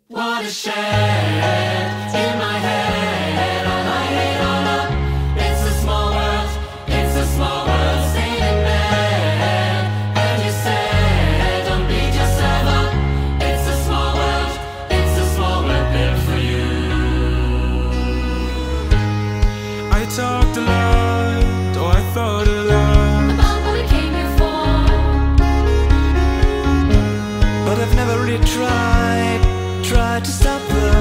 What a shame in my head, all up. It's a small world, it's a small world, staying in bed. And you said, don't beat yourself up. It's a small world, it's a small world built for you. I talked a lot, or I thought a lot, About what we came here for, but I've never really tried to stop the